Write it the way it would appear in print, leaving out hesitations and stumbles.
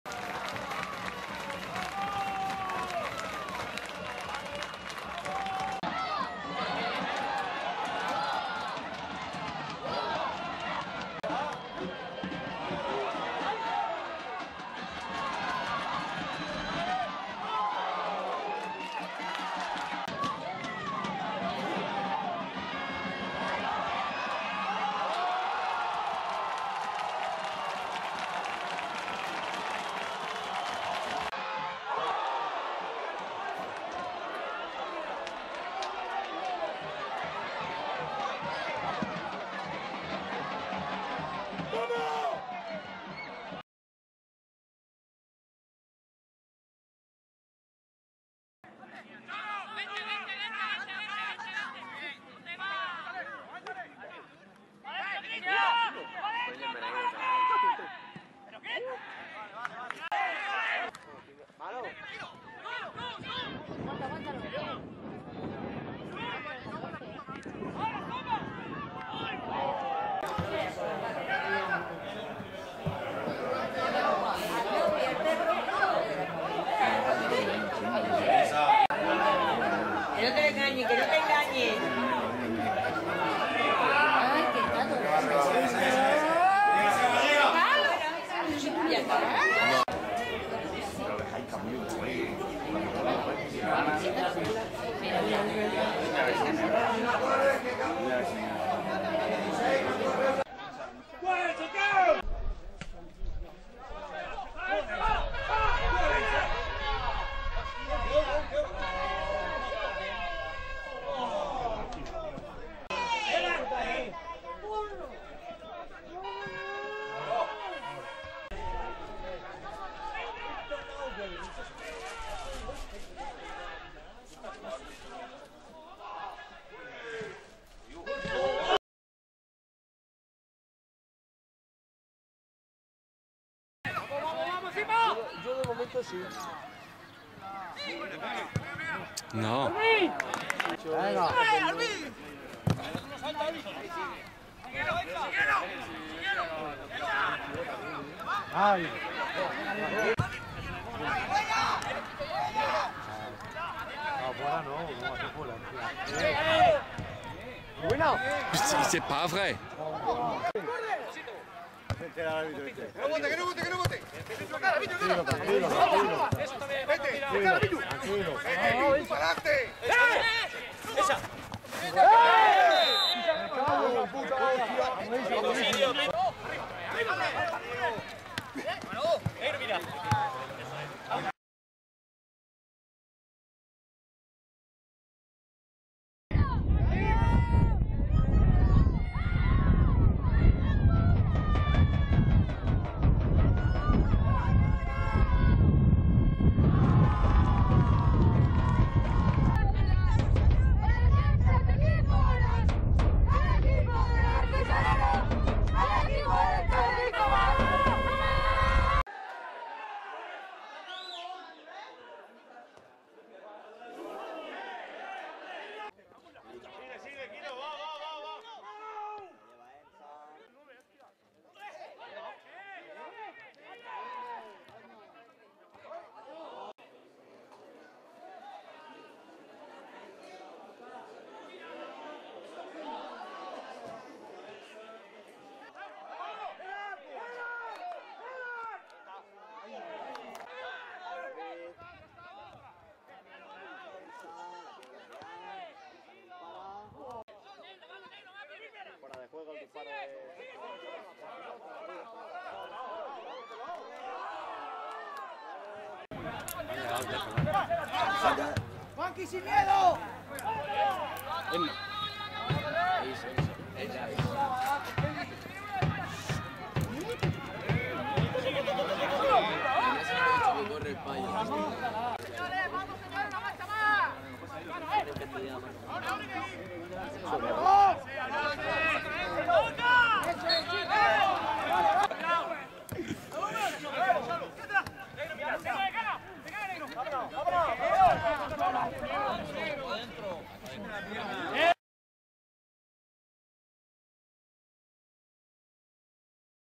Que no te engañe, que no te engañe. Ay, que está todo. Yo de momento sí. No. Venga. Ay. Voilà, non, on va pas là. Bueno. C'est pas vrai. Que no bote, que no bote, que no bote. Tranquilo, tranquilo, tranquilo. Tranquilo, tranquilo. ¡Para adelante! ¡Esa! ¡Me cago en la puta hostia! Mira. Fuera de juego el disparo de... ¡Juanqui, sin miedo! Eso.